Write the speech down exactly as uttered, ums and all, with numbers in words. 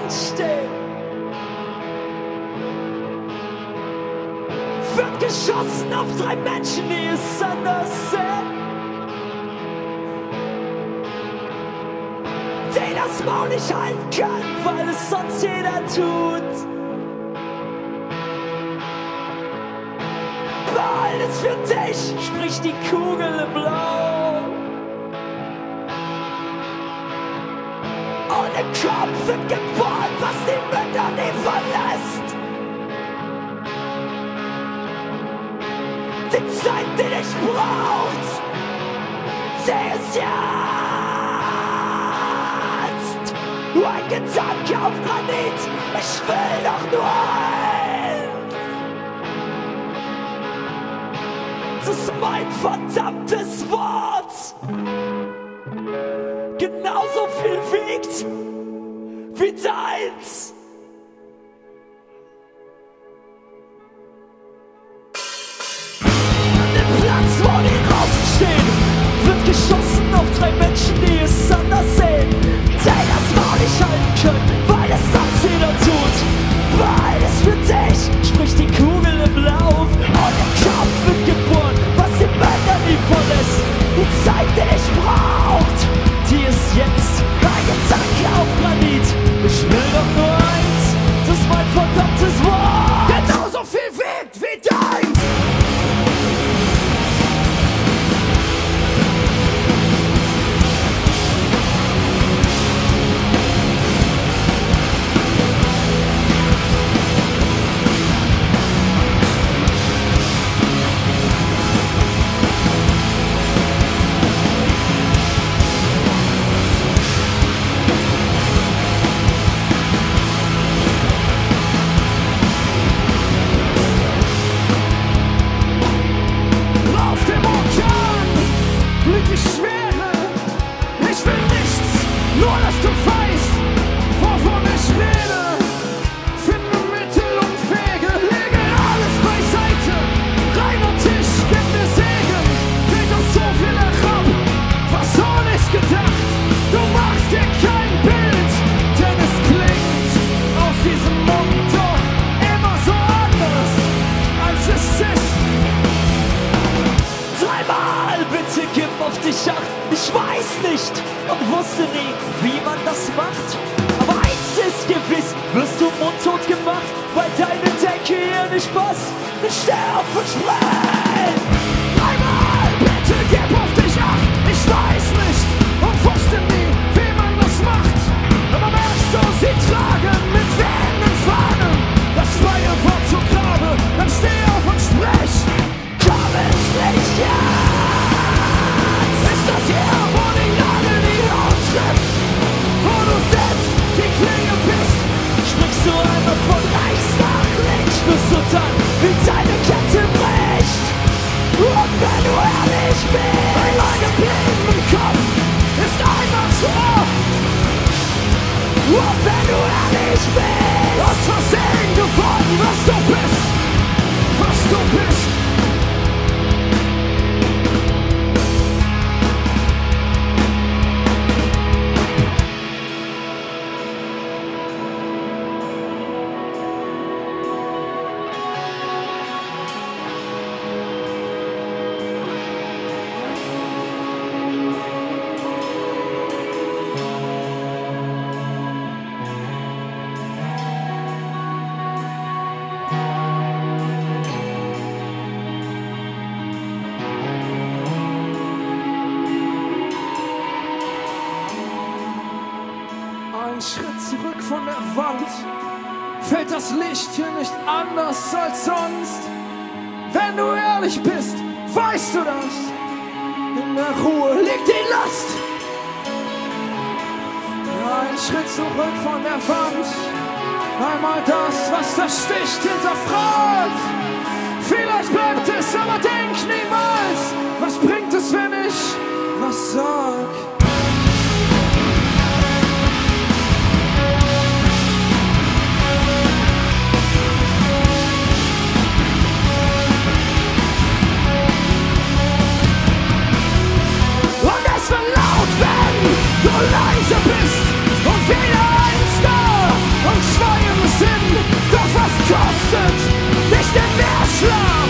Augen stehen. Wird geschossen auf drei Menschen, die es anders sehen. Die das Maul nicht halten können, weil es sonst jeder tut. Alles für dich, spricht die Kugel im Blau. Und im Kopf wird geboren, was die Mütter nie verlässt. Die Zeit, die dich braucht, sie ist jetzt. Nur ein Gedanke auf Granit, ich will doch nur ein. Das ist mein verdammtes Wort. Genauso viel wiegt wie deins. An dem Platz, wo die Rosen stehen, wird geschossen auf drei Menschen, die es anders sehen. Die das Maul nicht halten können, weil es sonst jeder tut. Beides für dich, spricht die Kugel im Lauf. Und im Kopf wird geboren, was die Männer nie verlässt. Die Zeit, die dich braucht, die ist jetzt. Ein Gedanke auf Granit, ich will doch nur eins, das ist mein verdammtes Wort. Genauso viel wiegt wie deins. Ich weiß nicht und wusste nie, wie man das macht. Aber eins ist gewiss, wirst du mundtot gemacht, weil deine Denke hier nicht passt. Ich steh auf und spreng. Dreimal bitte gib auf dich acht. Ich weiß nicht und wusste nie, wie man das macht. Aber merkst du, sie tragen mit wehenden Fahnen das freie Wort zu Grabe. Dann steh auf und sprech. Komm ins Licht, ja. Ist das hier, wo die Nadel die Haut trifft? Wo du selbst die Klinge bist? Springst du einmal von rechts nach links, bis du dann wie deine Kette bricht. Und wenn du ehrlich bist, in meinem Leben im Kopf ist einmal zu oft. Und wenn du ehrlich bist, aus Versehen geworden, was du bist, was du bist. Ein Schritt zurück von der Wand, fällt das Licht hier nicht anders als sonst. Wenn du ehrlich bist, weißt du das. In der Ruhe liegt die Last. Ein Schritt zurück von der Wand, einmal das, was da sticht, hinterfragt. Vielleicht bleibt es, aber denk niemals, was bringt es, wenn ich was sag? Du leise bist und wieder ein Star. sind nicht im Meerschlag.